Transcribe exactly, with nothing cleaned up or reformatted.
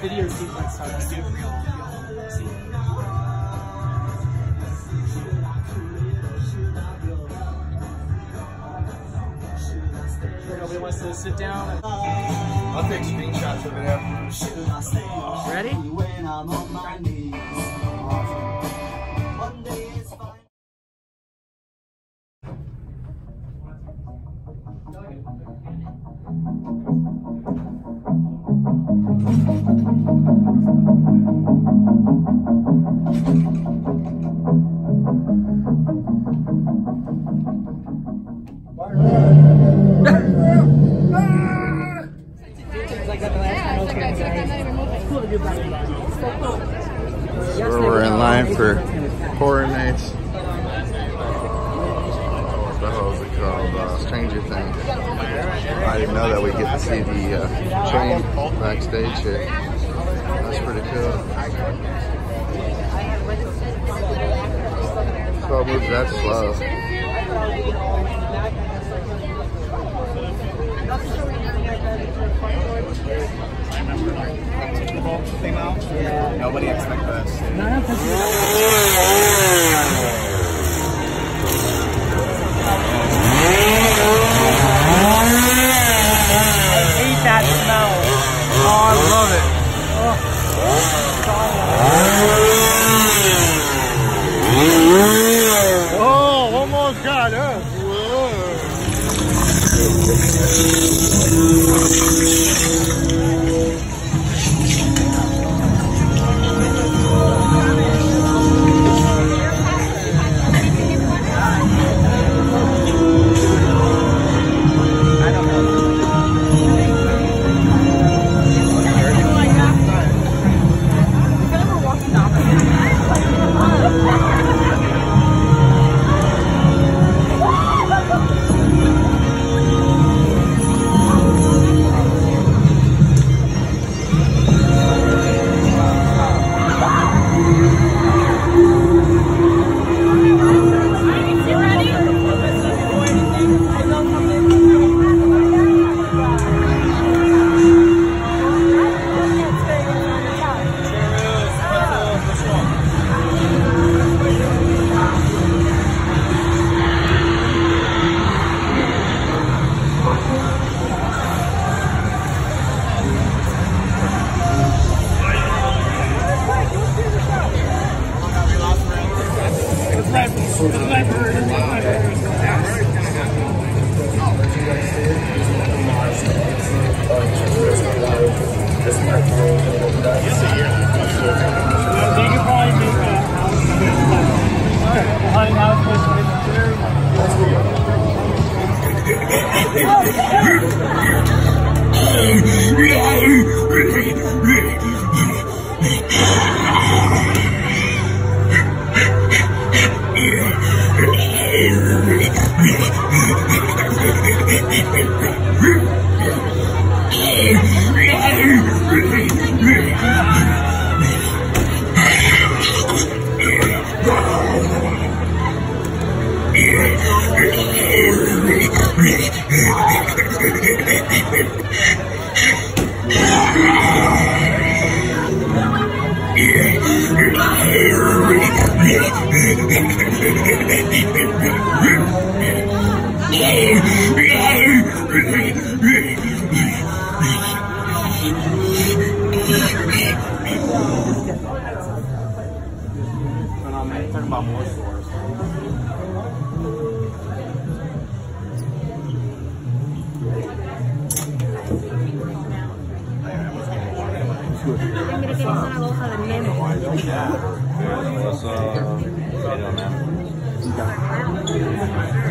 video sequence so I can do it for y'all. See. Nobody wants to sit down. I'll take screenshots of it after. Ready? So we're in line for Coronates. What the hell is it called? Uh, Stranger Things. I didn't know that we get to see the uh, train backstage here. That's pretty cool. So it moves that slow. Thing out. Yeah. Nobody expected us. No, no, I hate that smell. Oh, I love it. Oh, almost got us. Talking about more stores. What's up?